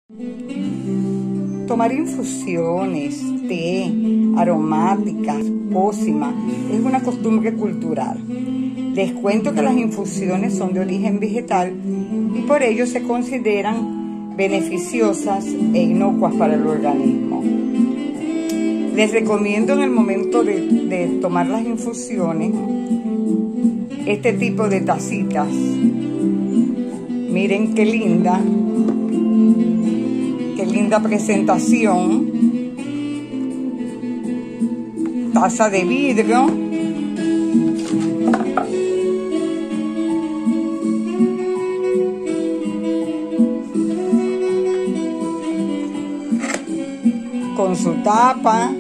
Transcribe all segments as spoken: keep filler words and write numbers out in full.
Tomar infusiones, té, aromáticas, pócimas, es una costumbre cultural. Les cuento que las infusiones son de origen vegetal y por ello se consideran beneficiosas e inocuas para el organismo. Les recomiendo en el momento de, de tomar las infusiones este tipo de tacitas. Miren qué linda, qué linda presentación. Taza de vidrio. Con su tapa.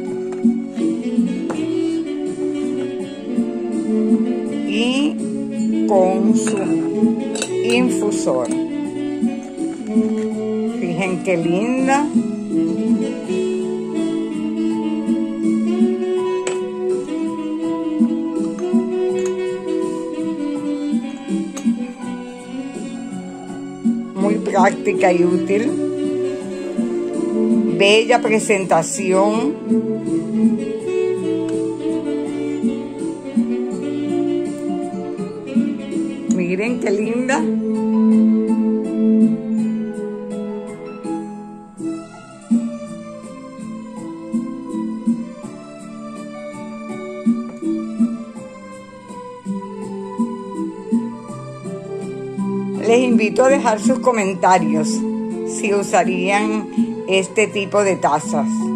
Y con su infusor. Fíjense qué linda. Muy práctica y útil. Bella presentación. Miren qué linda. Les invito a dejar sus comentarios si usarían este tipo de tazas.